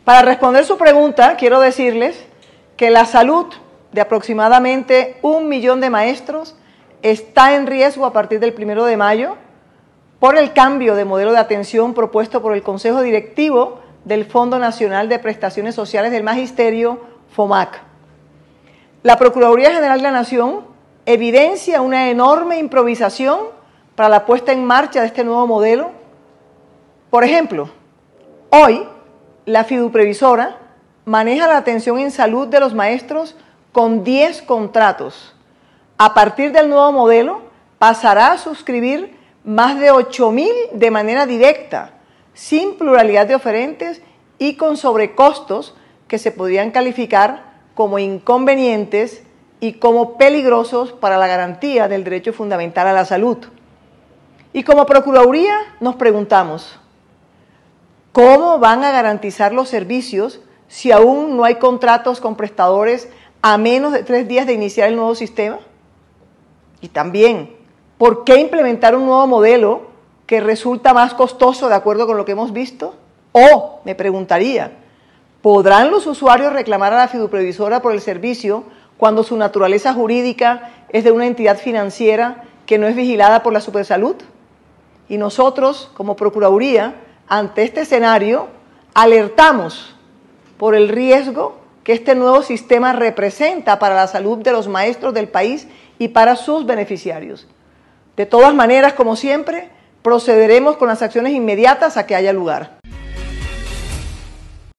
Para responder su pregunta, quiero decirles que la salud de aproximadamente 1 millón de maestros está en riesgo a partir del 1 de mayo por el cambio de modelo de atención propuesto por el Consejo Directivo del Fondo Nacional de Prestaciones Sociales del Magisterio, FOMAC. La Procuraduría General de la Nación evidencia una enorme improvisación para la puesta en marcha de este nuevo modelo. Por ejemplo, hoy la fiduprevisora maneja la atención en salud de los maestros con 10 contratos. A partir del nuevo modelo pasará a suscribir más de 8.000 de manera directa, sin pluralidad de oferentes y con sobrecostos que se podrían calificar como inconvenientes y como peligrosos para la garantía del derecho fundamental a la salud. Y como Procuraduría nos preguntamos, ¿cómo van a garantizar los servicios si aún no hay contratos con prestadores a menos de 3 días de iniciar el nuevo sistema? Y también, ¿por qué implementar un nuevo modelo que resulta más costoso de acuerdo con lo que hemos visto? O, me preguntaría, ¿podrán los usuarios reclamar a la fiduprevisora por el servicio cuando su naturaleza jurídica es de una entidad financiera que no es vigilada por la Supersalud? Y nosotros, como Procuraduría, ante este escenario, alertamos por el riesgo que este nuevo sistema representa para la salud de los maestros del país y para sus beneficiarios. De todas maneras, como siempre, procederemos con las acciones inmediatas a que haya lugar.